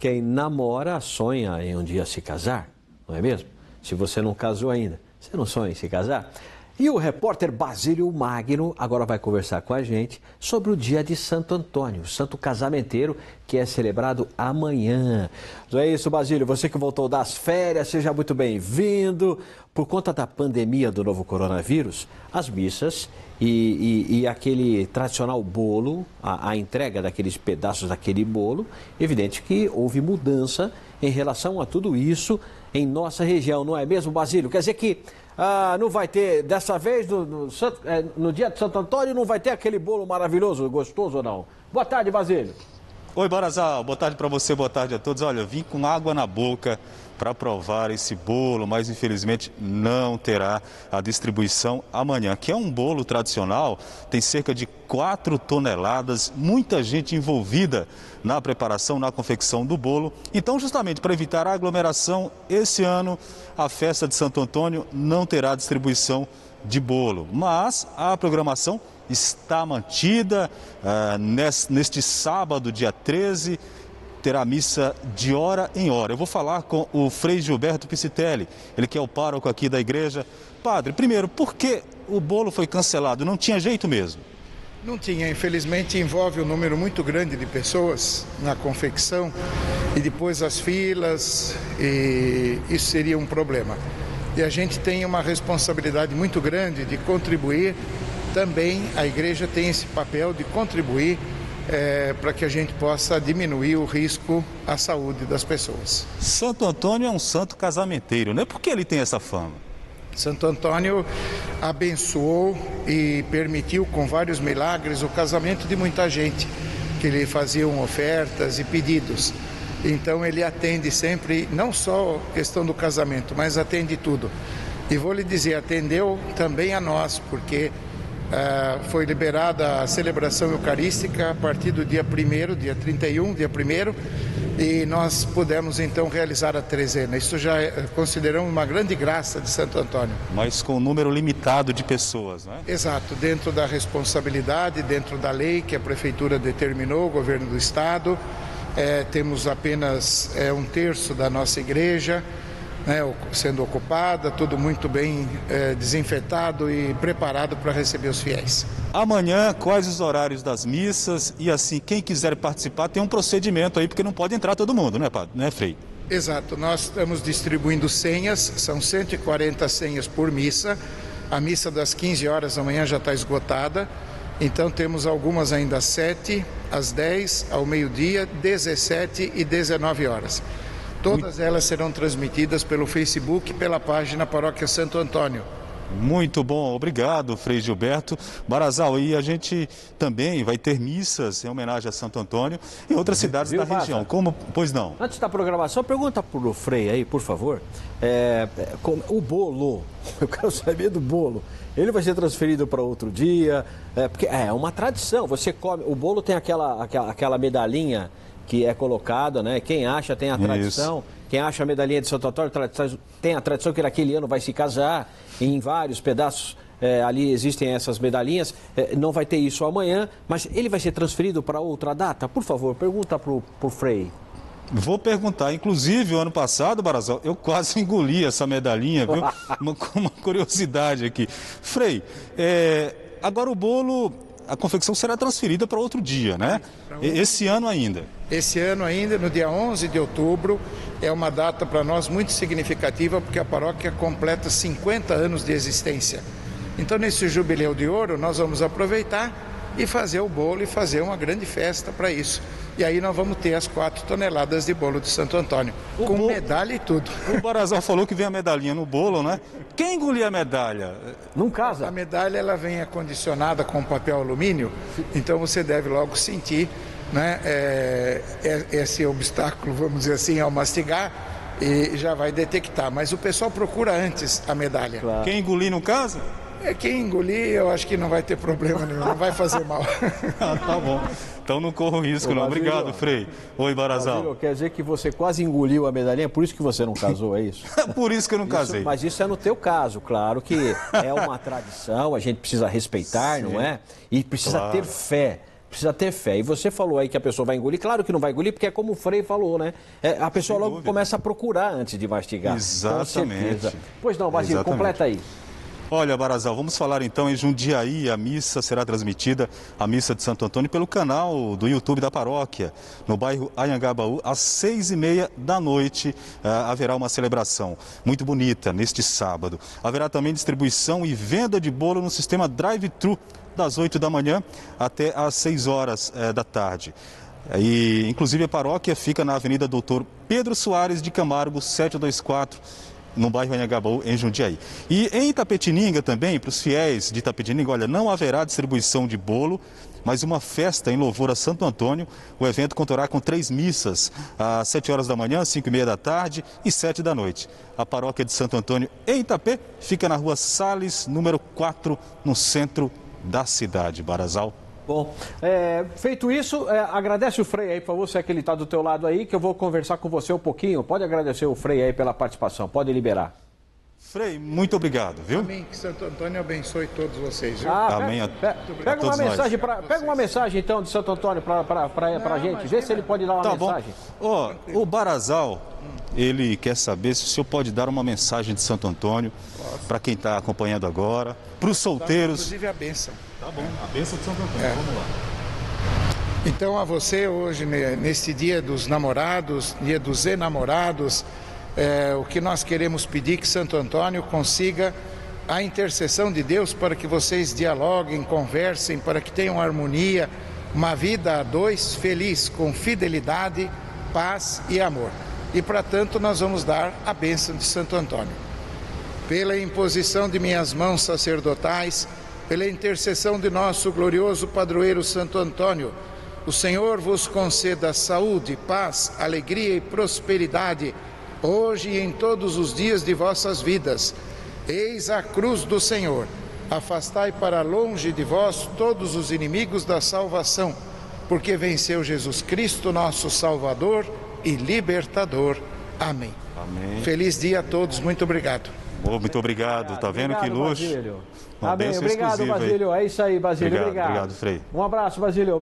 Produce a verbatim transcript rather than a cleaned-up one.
quem namora sonha em um dia se casar, não é mesmo? Se você não casou ainda, você não sonha em se casar? E o repórter Basílio Magno agora vai conversar com a gente sobre o dia de Santo Antônio, o santo casamenteiro, que é celebrado amanhã. Então é isso, Basílio, você que voltou das férias, seja muito bem-vindo. Por conta da pandemia do novo coronavírus, as missas e, e, e aquele tradicional bolo, a, a entrega daqueles pedaços daquele bolo, evidente que houve mudança em relação a tudo isso em nossa região, não é mesmo, Basílio? Quer dizer que ah, não vai ter, dessa vez, no, no, no dia de Santo Antônio, não vai ter aquele bolo maravilhoso, gostoso ou não? Boa tarde, Basílio. Oi, Barazal, boa tarde para você, boa tarde a todos. Olha, eu vim com água na boca para provar esse bolo, mas infelizmente não terá a distribuição amanhã, que é um bolo tradicional, tem cerca de quatro toneladas, muita gente envolvida na preparação, na confecção do bolo. Então, justamente para evitar a aglomeração, esse ano a festa de Santo Antônio não terá distribuição de bolo, mas a programação está mantida. Uh, neste, neste sábado, dia treze, terá missa de hora em hora. Eu vou falar com o Frei Gilberto Piscitelli, ele que é o pároco aqui da igreja. Padre, primeiro, por que o bolo foi cancelado? Não tinha jeito mesmo? Não tinha, infelizmente envolve um número muito grande de pessoas na confecção e depois as filas, e isso seria um problema. E a gente tem uma responsabilidade muito grande de contribuir. Também a igreja tem esse papel de contribuir é, para que a gente possa diminuir o risco à saúde das pessoas. Santo Antônio é um santo casamenteiro, né? Por que ele tem essa fama? Santo Antônio abençoou e permitiu com vários milagres o casamento de muita gente, que lhe faziam ofertas e pedidos. Então ele atende sempre, não só a questão do casamento, mas atende tudo. E vou lhe dizer, atendeu também a nós, porque Uh, foi liberada a celebração eucarística a partir do dia primeiro, dia trinta e um, dia primeiro, e nós pudemos então realizar a trezena. Isso já é, consideramos uma grande graça de Santo Antônio. Mas com um número limitado de pessoas, não é? Exato, dentro da responsabilidade, dentro da lei que a Prefeitura determinou, o Governo do Estado, é, temos apenas é, um terço da nossa igreja, né, sendo ocupada, tudo muito bem é, desinfetado e preparado para receber os fiéis. Amanhã, quais os horários das missas? E assim, quem quiser participar tem um procedimento aí, porque não pode entrar todo mundo, né, padre? Né, Frei? Exato, nós estamos distribuindo senhas, são cento e quarenta senhas por missa. A missa das quinze horas da manhã já está esgotada, então temos algumas ainda às sete, às dez, ao meio-dia, dezessete e dezenove horas. Todas elas serão transmitidas pelo Facebook e pela página Paróquia Santo Antônio. Muito bom, obrigado, Frei Gilberto. Barazal, e a gente também vai ter missas em homenagem a Santo Antônio em outras cidades Viu, da Baza? região. Como, pois não? Antes da programação, pergunta para o Frei aí, por favor. É, o bolo, eu quero saber do bolo. Ele vai ser transferido para outro dia? É, porque é uma tradição. Você come, o bolo tem aquela, aquela, aquela medalhinha que é colocada, né? Quem acha tem a tradição. Isso. Quem acha a medalhinha de Santo Antônio tem a tradição que naquele ano vai se casar. Em vários pedaços é, ali existem essas medalhinhas. É, não vai ter isso amanhã, mas ele vai ser transferido para outra data? Por favor, pergunta para o Frei. Vou perguntar. Inclusive, o ano passado, Barazal, eu quase engoli essa medalhinha, viu? uma, uma curiosidade aqui. Frei, é, agora o bolo, a confecção será transferida para outro dia, né? Esse ano ainda. Esse ano ainda, no dia onze de outubro, é uma data para nós muito significativa, porque a paróquia completa cinquenta anos de existência. Então, nesse jubileu de ouro, nós vamos aproveitar e fazer o bolo e fazer uma grande festa para isso. E aí nós vamos ter as quatro toneladas de bolo de Santo Antônio, o com bolo... medalha e tudo. O Barazal falou que vem a medalhinha no bolo, né? Quem engolir a medalha? Não casa. A medalha, ela vem acondicionada com papel alumínio, então você deve logo sentir, né, é, é, esse obstáculo, vamos dizer assim, ao mastigar, e já vai detectar. Mas o pessoal procura antes a medalha. Claro. Quem engolir não casa? É, quem engolir, eu acho que não vai ter problema nenhum, não vai fazer mal. Ah, tá bom. Então não corro risco, Ô, não. Basílio, obrigado, Frei. Oi, Barazal. Basílio, quer dizer que você quase engoliu a medalhinha, por isso que você não casou, é isso? Por isso que eu não isso, casei. Mas isso é no teu caso, claro que é uma tradição, a gente precisa respeitar, Sim. não é? E precisa claro. ter fé. precisa ter fé. E você falou aí que a pessoa vai engolir. Claro que não vai engolir, porque é como o Frei falou, né? É, a pessoa Sem logo dúvida. começa a procurar antes de mastigar. Exatamente. Pois não, Basílio, Exatamente. completa aí. Olha, Barazal, vamos falar então em Jundiaí. A missa será transmitida, a missa de Santo Antônio, pelo canal do YouTube da paróquia, no bairro Anhangabaú, às seis e meia da noite. Uh, haverá uma celebração muito bonita neste sábado. Haverá também distribuição e venda de bolo no sistema drive-thru, das oito da manhã até às seis horas uh, da tarde. E, inclusive, a paróquia fica na Avenida Doutor Pedro Soares de Camargo, setecentos e vinte e quatro, no bairro Anhangabaú, em Jundiaí. E em Itapetininga também, para os fiéis de Itapetininga, olha, não haverá distribuição de bolo, mas uma festa em louvor a Santo Antônio. O evento contará com três missas, às sete horas da manhã, cinco e meia da tarde e sete da noite. A paróquia de Santo Antônio, em Itapê, fica na rua Salles, número quatro, no centro da cidade. Barazal. Bom, é, feito isso, é, agradece o Frei aí, por favor, se é que ele está do teu lado aí, que eu vou conversar com você um pouquinho. Pode agradecer o Frei aí pela participação, pode liberar. Frei, muito obrigado, viu? Amém, que Santo Antônio abençoe todos vocês, viu? Ah, Amém. Pega, pega, uma mensagem pra, pega uma mensagem então de Santo Antônio para a gente, vê se ele pode dar uma tá mensagem. Ó, oh, o Barazal, ele quer saber se o senhor pode dar uma mensagem de Santo Antônio para quem está acompanhando agora, para os solteiros. Inclusive a bênção. Tá bom, a bênção de Santo Antônio, É. vamos lá. Então, a você hoje, neste dia dos namorados, dia dos enamorados, é, o que nós queremos pedir que Santo Antônio consiga a intercessão de Deus para que vocês dialoguem, conversem, para que tenham harmonia, uma vida a dois feliz, com fidelidade, paz e amor. E para tanto nós vamos dar a bênção de Santo Antônio. Pela imposição de minhas mãos sacerdotais, pela intercessão de nosso glorioso padroeiro Santo Antônio, o Senhor vos conceda saúde, paz, alegria e prosperidade, hoje e em todos os dias de vossas vidas. Eis a cruz do Senhor. Afastai para longe de vós todos os inimigos da salvação, porque venceu Jesus Cristo, nosso Salvador e Libertador. Amém. Amém. Feliz dia a todos. Muito obrigado. Oh, muito obrigado. Tá vendo obrigado, que luxo? Basílio. Uma Amém. bênção Obrigado, exclusiva aí. Basílio. É isso aí, Basílio. Obrigado, Obrigado. obrigado, Frei. Um abraço, Basílio.